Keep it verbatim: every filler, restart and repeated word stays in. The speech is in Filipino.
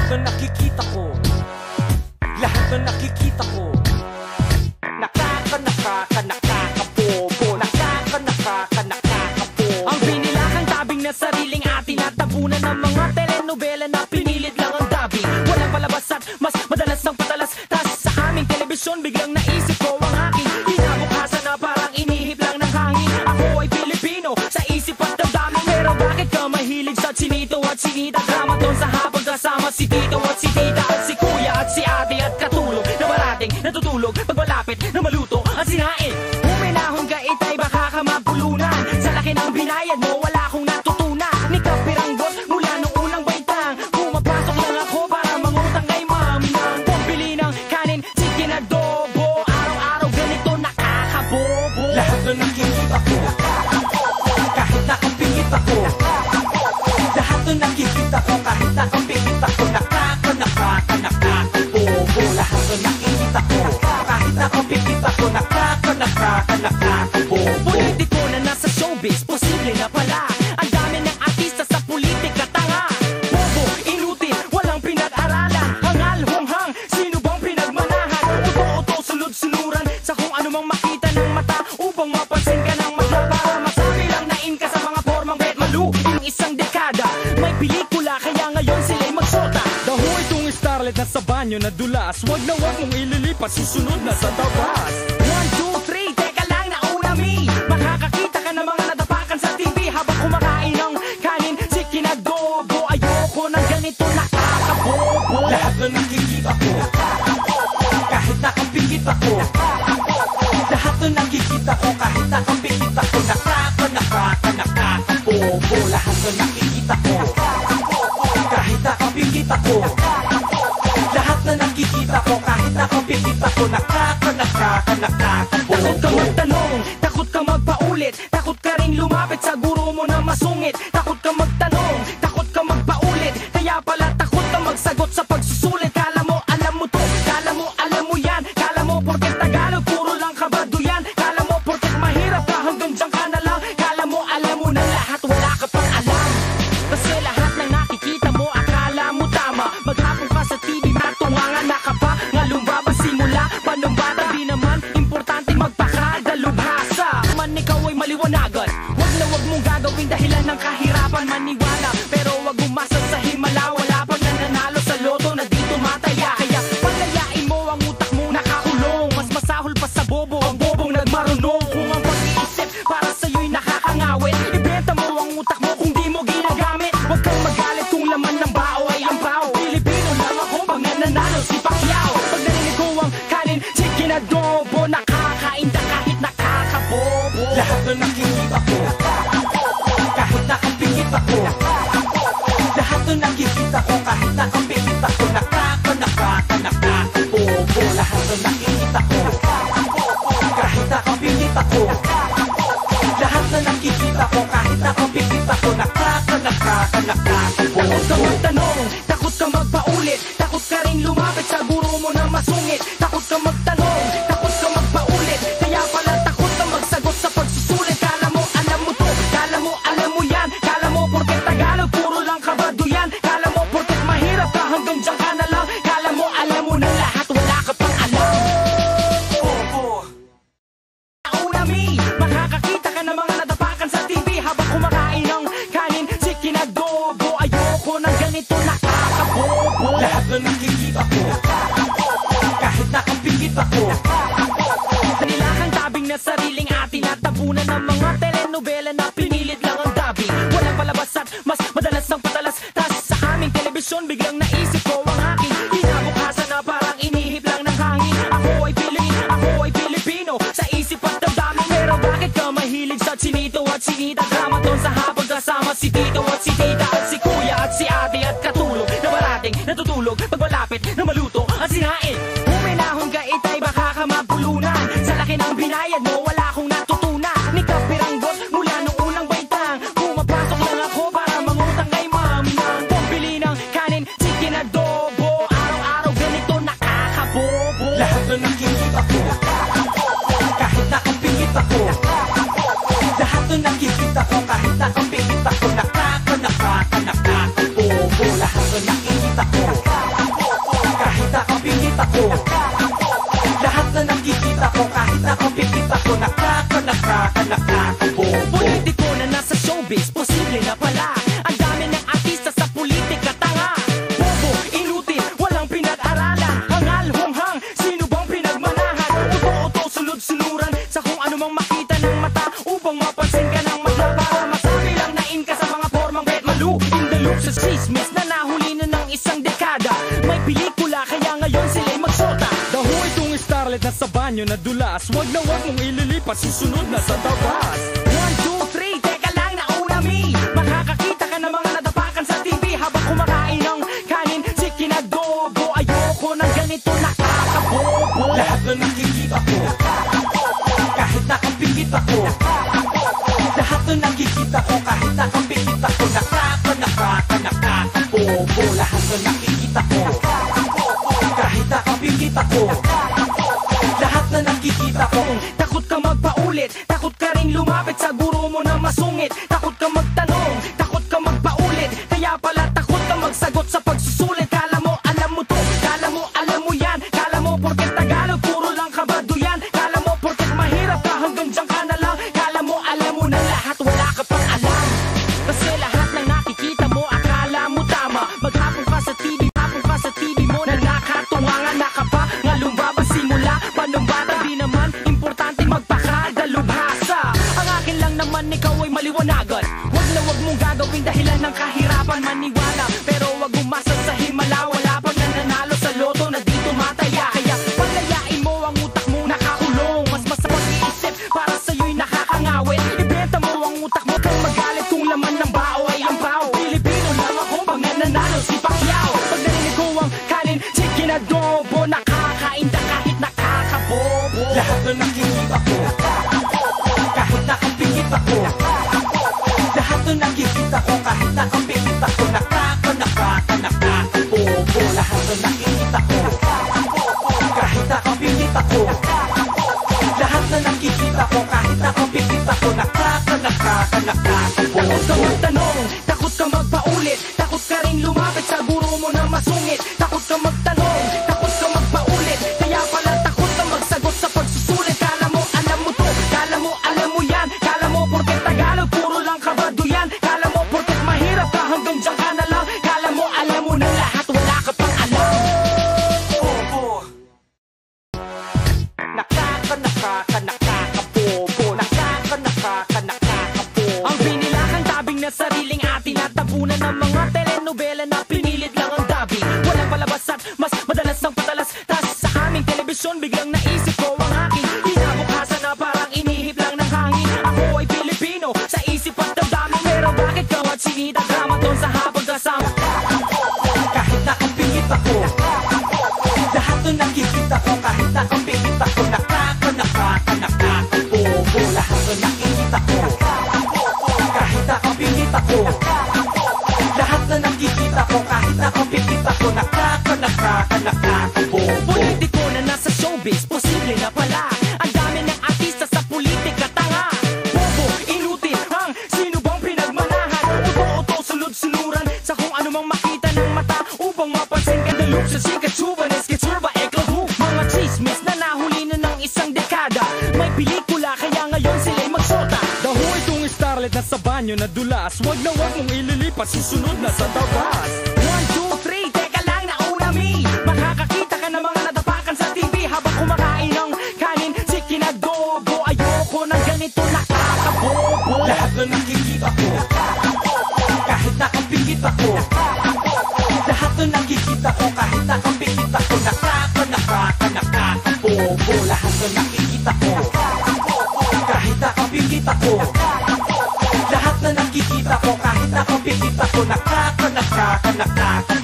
na nakikita ko, lahat na nakikita ko, nakaka, nakaka, nakakabobo, nakaka, nakaka, nakakabobo. Ang binilakang tabing na sariling atin at tabunan ng mga telenovela na pinilit lang ang dubbing. Walang palabas at mas madalas ng patalas. Tas sa aming telebisyon biglang naisip ko ang aking kinabukasan na parang inihip lang ng hangin. Ako ay Pilipino sa isip at damdamin. Pero bakit ka mahilig sa chinito at sinita? Drama doon sa habang kasama si Tito at si Tita at si Kuya at si Ate at katulog na parating natutulog pag malapit na maluto at sinain. Huminahon ka itay baka ka mapulunan. Sa laki ng binayad mo wala akong natutunan. Ni kapiranggot mula nung unang baitang. Pumapasok lang ako para mangutang kay mami ng pambili ng kanin, chicken, adobo. Araw-araw ganito nakakabobo. Lahat na nakikita ko, kahit nakapingit ako, lahat na nakikita ko, kahit nakapingit ako, nakaka, nakaka, nakakabobo. Lahat na nakikita ko, kahit nakapingit ako, nakaka, nakaka, nakakabobo. Politiko na nasa showbiz, posible na pala. Ang dami ng artista sa politika, tanga. Bobo, inutil, walang pinag-aralan. Hangal, hunghang, sino bang pinagmanahan? Uto-uto, sunod-sunuran sa kung ano mang makita ng mata upang mapansin ka ng mata. Para masabi lang na in ka sa mga formang bet malu. Yung isang dekada, may pelikula kaya ngayon sila'y magsota. Daho itong starlet na sa banyo na dulas. Wag na wag mong ililipat, susunod na sa tabas. One, two, three, teka lang nauna mi. Makakakita ka ng mga nadapakan sa T V habang kumakain ng kanin, chicken, adobo. Ayoko ng ganito nakakabobo. Lahat na nakikita ko, kahit nakapingit ako, lahat na nakikita ko, kahit nakapingit ako, nakaka, nakaka, nakakabobo. Lahat na nakikita ko, kahit nakapingit ako, lahat na nakikita ko, kahit nakapingit ako, nakaka, nakaka, nakakabobo. Takot ka magtanong, takot ka magpaulit, takot ka rin lumapit sa guro mo na masungit. Takot ka magtanong, takot ka magpaulit, kaya pala takot ka magsagot sa pagsusulit. Kala mo alam mo to, kala mo alam mo yan, kala mo porket Tagalog puro lang kabado yan. Kala mo porket mahirap ka hanggang dyan ka na lang, kala mo alam mo na lahat wala ka pang alam. Kasi lahat ng nakikita mo akala mo tama. Maghapon ka sa T V matungangan na ka pa, nga lumbaba simula panumbata. Di naman importante magpakadalubhasa. Man ikaw ay maliwanagan, wag na wag mong gagawin dahilan ng kahirapan. Maniwala pero wag umasa sa himala. Wala pang nananalo sa loto na di tumataya. Kaya palayain mo ang utak mo nakakulong. Mas masahol pa sa bobo ang bobong nagmarunong. Kung ang pag-iisip para sa'yo'y nakakangawit, ibenta mo ang utak mo kung di mo ginagamit. Wag kang magalit kung laman ng bao ay ang bao. Pilipino lang ako pag nananalo si Pacquiao. Pag narinig ko ang kanin, chicken, adobo, nakakain ka kahit nakakabobo. Lahat na nakikita ko, kahit nakapingit ako, lahat na nakikita ko, kahit nakapingit ako, nakaka, nakaka, nakakabobo. Lahat na nakikita ko, kahit nakapingit ako, lahat na nakikita ko, kahit nakapingit ako, nakaka, nakaka, nakakabobo. Takot ka magtanong, takot ka magpaulit, takot ka rin lumapit sa guro mo na masungit. Takot ka magtanong, takot ka magpaulit, kaya pala takot ka magsagot sa pagsusulit. Kala mo alam mo to, kala mo alam mo yan, kala mo porket Tagalog puro lang kabado yan. Kala mo porket mahirap ka hanggang dyan ka na lang, kala mo alam mo na lahat wala ka pang alam. Bobo. Naunami, makakakita ka ng mga nadapakan sa T V habang kumakain ng kanin, chicken, adobo. Ayoko ng ganito nakakabobo. Lahat na nakikita ko, kahit nakapingit ako, Nilakang tabing na sariling atin at tabunan ng mga telenovela na pinilit lang ang dubbing. Walang palabas at mas madalas ng patalas. Tas sa aming telebisyon biglang naisip ko ang aking kinabukasan na parang inihip lang ng hangin. Ako ay Pilipino, ako ay Pilipino sa isip at damdamin. Pero bakit ka mahilig sa chinito at sinita? Drama doon sa habang kasama si Tito at si Tita at si Kuya at si Ate at katulog na parating natutulog pag malapit na maluto at sinain. Huminahon ka itay baka ka mapulunan. Sa laki ng binayad mo wala akong natutunan. Ni kapiranggot mula nung unang baitang. Pumapasok lang ako para mangutang kay mami ng pambili ng kanin, chicken, adobo. Araw-araw ganito nakakabobo. lahat na nakikita ko, kahit nakapingit ako, lahat na nakikita ko, kahit nakapingit ako, nakaka, nakaka, nakakabobo. Lahat na nakikita ko, nakikita ko. Lahat na nakikita ko, kahit nakapikita ko, nakaka, nakaka, nakakabobo. Politiko na nasa showbiz, posible na pala. Ang dami ng artista sa politika, tanga, bobo, inutil, walang pinag-aralan. Hangal, hunghang, sino bang pinagmanahan? Uto-uto, sunod-sunuran sa kung ano mang makita ng mata, upang mapansin ka ng mata. Para masabi lang na in ka sa mga formang bet malu. In the loop sa chismis na nahuli na ng isang dekada. May pelikula, kaya ngayon sila'y magsota. Daho itong starlet na sa banyo na dulas. Wag na wag mong ililipas, susunod na sa tabas. One, two, three, teka lang na unami. Makakakita ka ng mga nadapakan sa T V habang kumakain ng kanin, chicken adobo. Ayoko ng ganito, nakakabobo. Lahat na nakikita ko, kahit nakapikit ako. Lahat na nakikita ko, kahit nakapikit ako. Nakaka, nakaka, nakakabobo. Lahat na nakikita ko, kahit nakapikit ako. Lahat na nakikita ko. Takot ka magpaulit, takot ka rin lumapit sa guro mo na masungit. Takot ka magtanong, takot ka magpaulit, kaya pala takot ka magsagot sa pagsusulit. Kala mo alam mo to, kala mo alam mo yan. Kala mo porket Tagalog, puro lang kabado yan. Kala mo porket mahirap ka, hanggang dyan ka na lang. Kala mo alam mo na lahat, wala ka pang alam. Kasi lahat ng nakikita mo, akala mo tama. Maghapon ka sa T V, hapon ka sa T V mo na nakatunga nga nakapa. Nga lumabas simula, panumbata di naman importante magpakadalubhasa. Ang akin lang naman ikaw ay maliwanagan. Wag na wag mong gagawin dahilan ng kahirapan. Maniwala, pero wag umasa sa himala. Wala pang nananalo sa loto na di tumataya. Kaya paglayain mo ang utak mo nakakulong. Mas masama iisip para sa'yo'y nakakangawit. Ibenta mo ang utak mo kang magalit kung laman ng bao ay ang bao. Pilipino lang ako pag nananalo si Pacquiao. Pag narinig ko ang kanin, chicken adobo, nakakain ka kahit nakakabobo. Lahat na nakikita ko, kahit nakapikit ako. Lahat na nakikita ko, kahit nakapikit ako. Nakaka, nakaka, nakakabobo. Lahat na nakikita ko, kahit nakapikit ako. Lahat na nakikita ko, kahit nakapikit ako. Nakaka, nakaka, nakakabobo. Takot ka magtanong, takot ka magpaulit, takot ka rin lumapit sa guro mo na masungit. Takot ka magtanong, takot ka magpaulit, kaya pala takot ka magsagot sa pagsusulit. Kala mo alam mo to, kala mo alam mo yan. Kala mo porket Tagalog, puro lang kabado yan. Kala mo porket mahirap ka, hanggang dyan ka na lang. Kala mo alam mo na lahat, wala ka pang alam. Bobo. Nakaka, nakaka, nakakabobo. Nakaka, nakaka, nakakabobo. Ang binilakang tabing na sariling atin at tabunan ng mga telenovela na pinilit lang ang dabi. Walang palabas at mas madalas ang patalas. Tas sa aming telebisyon biglang naisip ko ang aking kinabukasan na parang inihip lang ng hangin. Ako ay Pilipino sa isip at damdamin. Pero bakit ka at sinita drama doon sa habang kasama? Kahit nakapingit ako, lahat na nakikita ko, kahit nakapingit ako. Nakaka, nakaka, nakakabobo. Lahat na nakikita ko, kahit nakapingit ako. Lahat na nakikita ko, kahit nakapingit ako. Nakaka, nakaka, nakakabobo. Politiko na nasa showbiz, posible na pala. Ang dami ng artista sa politika, tanga, bobo, inutil, hang, sino bang pinagmanahan? Uto-uto, sunod-sunuran sa kung ano mang makita ng mata, upang mapansin ka. The look sa sikatsuba, neskitsurba, eklahu. Mga chismis na nahuli na ng isang dekada. May pelikula, kaya ngayon sila'y magsota. Daho itong starlet na sa banyo na dulas. Wag na wag mong ililipas, susunod na sa tabas. One, two, three, teka lang na unami. Makakakita ka ng mga nadapakan sa T V habang kumakain ng kanin, chicken adobo. Ayoko ng ganito, nakakabobo. Lahat na nakikita ko, kahit nakapingit ako. Lahat na nakikita ko, kahit nakapingit ako. Nakaka, nakaka, nakakabobo. Lahat na nakikita ko, kahit nakapingit ako. Lahat na nakikita ko, kahit nakapingit ako. Nakaka, nakaka, nakakabobo.